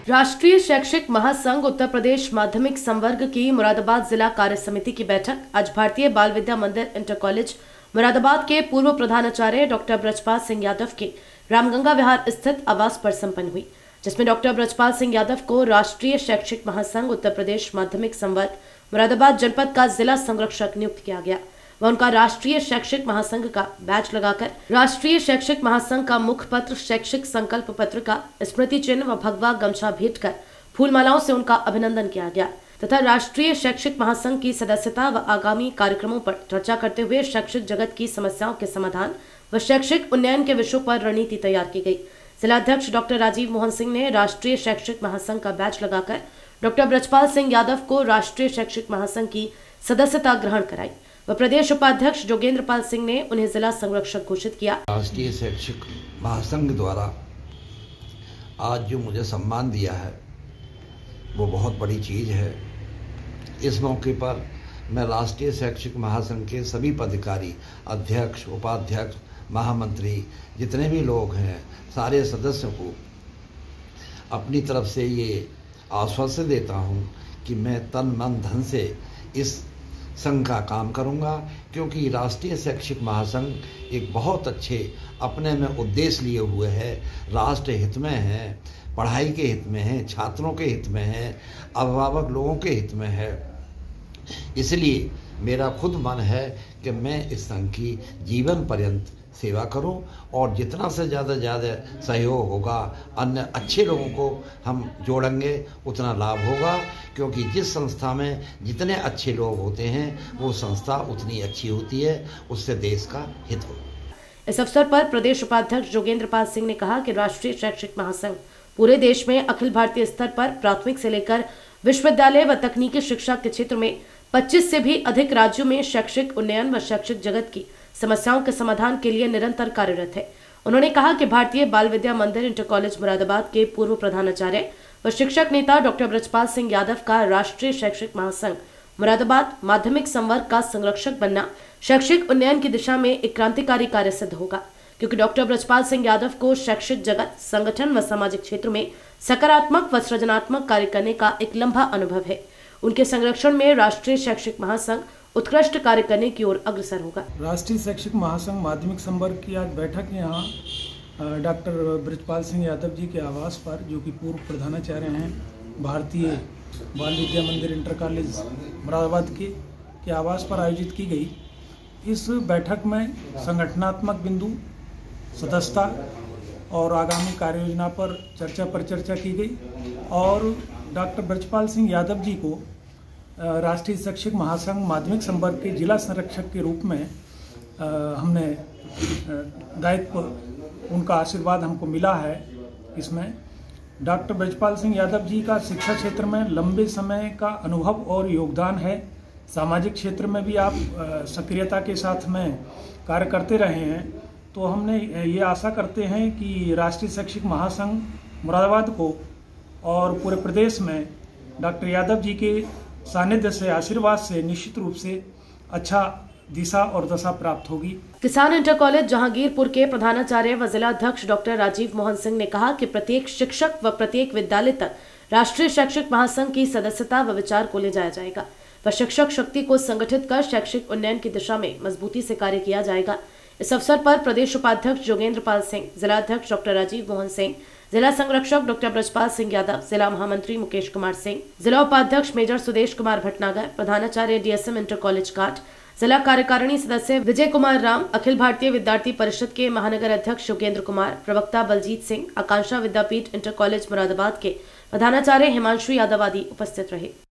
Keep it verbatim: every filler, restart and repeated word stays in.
राष्ट्रीय शैक्षिक महासंघ उत्तर प्रदेश माध्यमिक संवर्ग की मुरादाबाद जिला कार्य समिति की बैठक आज भारतीय बाल विद्या मंदिर इंटर कॉलेज मुरादाबाद के पूर्व प्रधानाचार्य डॉक्टर ब्रजपाल सिंह यादव के रामगंगा विहार स्थित आवास पर संपन्न हुई, जिसमें डॉक्टर ब्रजपाल सिंह यादव को राष्ट्रीय शैक्षिक महासंघ उत्तर प्रदेश माध्यमिक संवर्ग मुरादाबाद जनपद का जिला संरक्षक नियुक्त किया गया। वह उनका राष्ट्रीय शैक्षिक महासंघ का बैच लगाकर राष्ट्रीय शैक्षिक महासंघ का मुख पत्र, शैक्षिक संकल्प पत्र का स्मृति चिन्ह व भगवा गमछा भेंट कर फूलमालाओं से उनका अभिनंदन किया गया तथा राष्ट्रीय शैक्षिक महासंघ की सदस्यता व आगामी कार्यक्रमों पर चर्चा करते हुए शैक्षिक जगत की समस्याओं के समाधान व शैक्षिक उन्नयन के विषयों पर रणनीति तैयार की गई। जिलाध्यक्ष डॉक्टर राजीव मोहन सिंह ने राष्ट्रीय शैक्षिक महासंघ का बैच लगाकर डॉक्टर ब्रजपाल सिंह यादव को राष्ट्रीय शैक्षिक महासंघ की सदस्यता ग्रहण कराई व प्रदेश उपाध्यक्ष जोगेंद्र पाल सिंह ने उन्हें जिला संरक्षक घोषित किया। राष्ट्रीय शैक्षिक महासंघ द्वारा आज जो मुझे सम्मान दिया है वो बहुत बड़ी चीज़ है। इस मौके पर मैं राष्ट्रीय शैक्षिक महासंघ के सभी पदाधिकारी, अध्यक्ष, उपाध्यक्ष, महामंत्री, जितने भी लोग हैं, सारे सदस्यों को अपनी तरफ से ये आश्वासन देता हूँ कि मैं तन मन धन से इस संघ का काम करूंगा, क्योंकि राष्ट्रीय शैक्षिक महासंघ एक बहुत अच्छे अपने में उद्देश्य लिए हुए है, राष्ट्र हित में है, पढ़ाई के हित में है, छात्रों के हित में है, अभिभावक लोगों के हित में है। इसलिए मेरा खुद मन है कि मैं इस संघ की जीवन पर्यंत सेवा करूं और जितना से ज़्यादा ज़्यादा सहयोग होगा, अन्य अच्छे लोगों को हम जोड़ेंगे, उतना लाभ होगा, क्योंकि जिस संस्था में जितने अच्छे लोग होते हैं वो संस्था उतनी अच्छी होती है, उससे देश का हित हो। इस अवसर पर प्रदेश उपाध्यक्ष जोगेंद्र पाल सिंह ने कहा कि राष्ट्रीय शैक्षिक महासंघ पूरे देश में अखिल भारतीय स्तर पर प्राथमिक से लेकर विश्वविद्यालय व तकनीकी शिक्षा के क्षेत्र में पच्चीस से भी अधिक राज्यों में शैक्षिक उन्नयन व शैक्षिक जगत की समस्याओं के समाधान के लिए निरंतर कार्यरत है। उन्होंने कहा कि भारतीय बाल विद्या मंदिर इंटर कॉलेज मुरादाबाद के पूर्व प्रधानाचार्य व शिक्षक नेता डॉक्टर ब्रजपाल सिंह यादव का राष्ट्रीय शैक्षिक महासंघ मुरादाबाद माध्यमिक संवर्ग का संरक्षक बनना शैक्षिक उन्नयन की दिशा में एक क्रांतिकारी कार्य सिद्ध होगा, क्योंकि डॉक्टर ब्रजपाल सिंह यादव को शैक्षिक जगत, संगठन व सामाजिक क्षेत्र में सकारात्मक व सृजनात्मक कार्य करने का एक लंबा अनुभव है। उनके संरक्षण में राष्ट्रीय शैक्षिक महासंघ उत्कृष्ट कार्य करने की ओर अग्रसर होगा। राष्ट्रीय शैक्षिक महासंघ माध्यमिक संवर्ग की आज बैठक यहाँ डॉक्टर ब्रजपाल सिंह यादव जी के आवास पर, जो कि पूर्व प्रधानाचार्य हैं भारतीय बाल विद्या मंदिर इंटर कॉलेज मुरादाबाद के के आवास पर आयोजित की गई। इस बैठक में संगठनात्मक बिंदु, सदस्यता और आगामी कार्य योजना पर चर्चा पर चर्चा की गई और डॉक्टर ब्रजपाल सिंह यादव जी को राष्ट्रीय शैक्षिक महासंघ माध्यमिक संवर्ग के जिला संरक्षक के रूप में आ, हमने दायित्व, उनका आशीर्वाद हमको मिला है। इसमें डॉक्टर ब्रजपाल सिंह यादव जी का शिक्षा क्षेत्र में लंबे समय का अनुभव और योगदान है। सामाजिक क्षेत्र में भी आप सक्रियता के साथ में कार्य करते रहे हैं, तो हमने ये आशा करते हैं कि राष्ट्रीय शैक्षिक महासंघ मुरादाबाद को और पूरे प्रदेश में डॉक्टर यादव जी के सानिध्य से, आशीर्वाद से निश्चित रूप से अच्छा दिशा और दशा प्राप्त होगी। किसान इंटर कॉलेज जहांगीरपुर के प्रधानाचार्य व जिलाध्यक्ष डॉक्टर राजीव मोहन सिंह ने कहा कि प्रत्येक शिक्षक व प्रत्येक विद्यालय तक राष्ट्रीय शैक्षिक महासंघ की सदस्यता व विचार को ले जाया जाएगा व शिक्षक शक्ति को संगठित कर शैक्षिक उन्नयन की दिशा में मजबूती से कार्य किया जाएगा। इस अवसर पर प्रदेश उपाध्यक्ष जोगेंद्र पाल सिंह, जिलाध्यक्ष डॉक्टर राजीव मोहन सिंह, जिला संरक्षक डॉक्टर ब्रजपाल सिंह यादव, जिला महामंत्री मुकेश कुमार सिंह, जिला उपाध्यक्ष मेजर सुदेश कुमार भटनागर, प्रधानाचार्य डीएसएम इंटर कॉलेज काट, जिला कार्यकारिणी सदस्य विजय कुमार राम, अखिल भारतीय विद्यार्थी परिषद के महानगर अध्यक्ष योगेंद्र कुमार, प्रवक्ता बलजीत सिंह, आकांक्षा विद्यापीठ इंटर कॉलेज मुरादाबाद के प्रधानाचार्य हिमांशु यादव आदि उपस्थित रहे।